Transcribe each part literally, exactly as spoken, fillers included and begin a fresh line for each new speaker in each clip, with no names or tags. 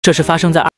这是发生在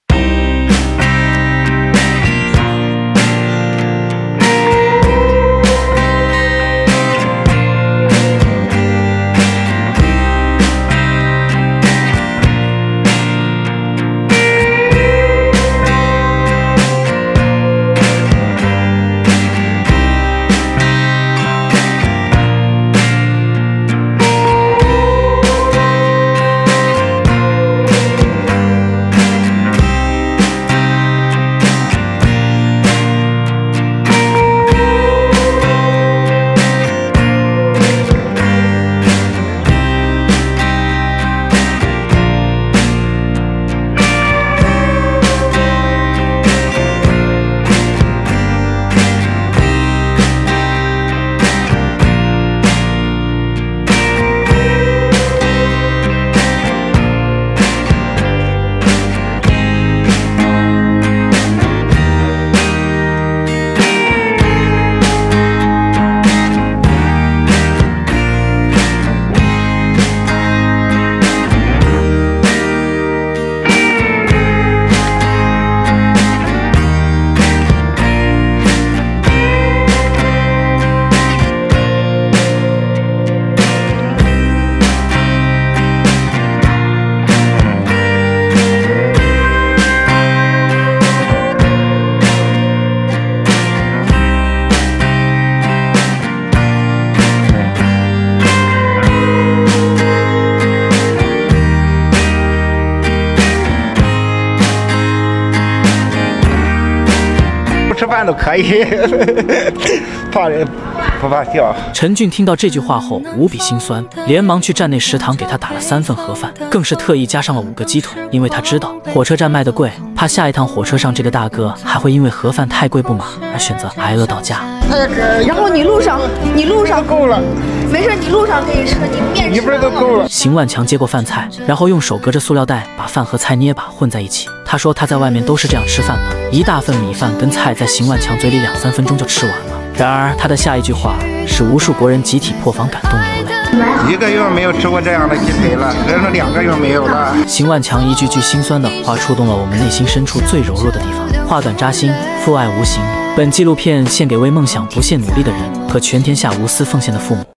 吃饭都可以，怕人不怕掉。
陈俊听到这句话后无比心酸，连忙去站内食堂给他打了三份盒饭，更是特意加上了五个鸡腿，因为他知道火车站卖的贵，怕下一趟火车上这个大哥还会因为盒饭太贵不满而选择挨饿到家。
然后你路上，你路上
够了，
没事，你路上可以吃，你面
一份都够了。
邢万强接过饭菜，然后用手隔着塑料袋把饭和菜捏把混在一起。他说他在外面都是这样吃饭的，一大份米饭跟菜在邢万强嘴里两三分钟就吃完了。然而他的下一句话使无数国人集体破防感动流泪。
一个月没有吃过这样的鸡腿了，人是两个月没有了。
邢万强一句句心酸的话触动了我们内心深处最柔弱的地方，话短扎心，父爱无形。本纪录片献给为梦想不懈努力的人和全天下无私奉献的父母。